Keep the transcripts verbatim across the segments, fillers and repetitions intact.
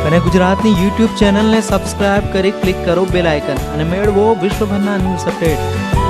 અને ગુજરાતની યુટ્યુબ ચેનલને સબસ્ક્રાઇબ કરી ક્લિક કરો બેલ આઇકન અને મેળવો વિશ્વભરના ન્યૂઝ અપડેટ।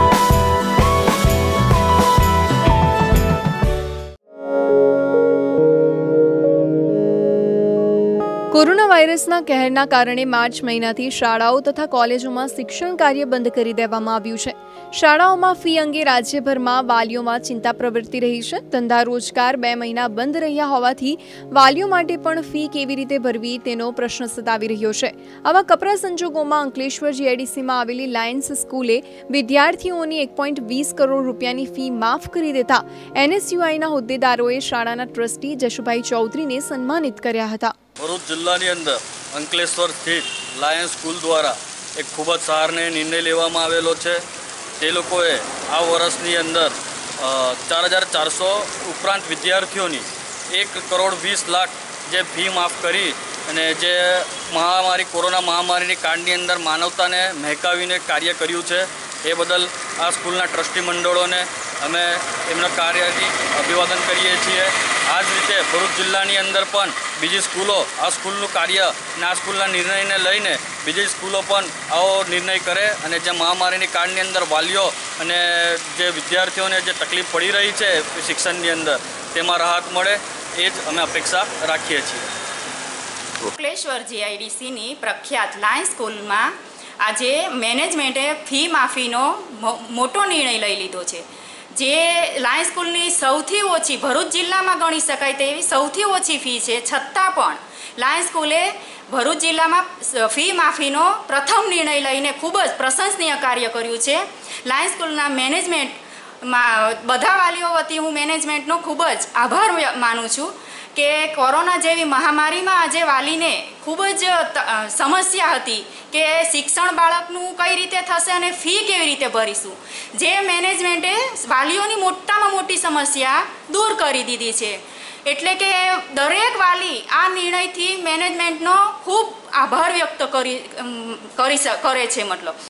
कोरोना वायरसना कहरना कारणे मार्च महीनाथी शाळाओ तथा कॉलेजों शिक्षण कार्य बंद करी देवामां आव्युं छे। शाळाओमां फी अंगे राज्यभरमां वालीओमां चिंता प्रवर्ती रही है। धंधा रोजगार बे महीना बंद रह्या होवाथी वालीओ माटे पण फी केवी रीते भरवी तेनो प्रश्न सतावी रह्यो छे। आवा कपरा संजोगोमां अंकलेश्वर जीआईडीसीमां आवेली लायन्स स्कूले विद्यार्थीओनी एक पॉइंट वीस करोड़ रूपियानी फी माफ करी देता एनएसयूआईना होद्देदारोए शाळाना ट्रस्टी जशुभाई चौधरीने सन्मानित कर्या हता। भरूच जिल्लानी अंदर अंकलेश्वर स्थित लायन्स स्कूल द्वारा एक खूब ज सहारनीय निर्णय लेवामां आवेलो छे। ते लोकोए आ वर्षनी अंदर चार हज़ार चार सौ उपरांत विद्यार्थीओनी एक करोड़ वीस लाख जे फी माफ करी अने जे महामारी कोरोना महामारीनी काळनी अंदर मानवताने महकावीने कार्य कर्युं छे ए बदल आ स्कूलना ट्रस्टी मंडळोने अमे एमना कार्यनी अभिवादन करीए छीए। आ ज रीते भरूच जिल्लानी अंदर पण बीजी स्कूलों आ स्कूलનું કાર્ય અને આ સ્કૂલના નિર્ણયને લઈને બીજી સ્કૂલો પણ આવો નિર્ણય કરે અને જે મહામારીની કાળની અંદર વાલીઓ અને જે વિદ્યાર્થીઓને જે તકલીફ પડી રહી છે શિક્ષણની અંદર તેમાં રાહત મળે એ જ અમે અપેક્ષા રાખીએ છીએ। અંકલેશ્વર જીઆઈડીસીની પ્રખ્યાત લાયન્સ સ્કૂલમાં આજે મેનેજમેન્ટે ફી માફીનો મોટો નિર્ણય લઈ લીધો છે। જે લાયન્સ સ્કૂલની સૌથી ઓછી ભરૂચ જિલ્લામાં ગણી શકાય તેવી સૌથી ઓછી ફી છે, છતાં પણ લાયન્સ સ્કૂલે ભરૂચ જિલ્લામાં ફી માફીનો પ્રથમ નિર્ણય લઈને ખૂબ જ પ્રશંસનીય કાર્ય કર્યું છે। લાયન્સ સ્કૂલના મેનેજમેન્ટમાં બધા વાલીઓ વતી હું મેનેજમેન્ટનો ખૂબ જ આભાર માનું છું કે કોરોના જેવી મહામારીમાં આજે વાલીને ખૂબ જ સમસ્યા હતી કે શિક્ષણ બાળકનું કઈ રીતે થશે અને ફી કેવી રીતે ભરીશું। જે મેનેજમેન્ટે વાલીઓની મોટામાં મોટી સમસ્યા દૂર કરી દીધી છે। એટલે કે દરેક વાલી આ નિર્ણયથી મેનેજમેન્ટનો ખૂબ આભાર વ્યક્ત કરી કરી કરે છે। મતલબ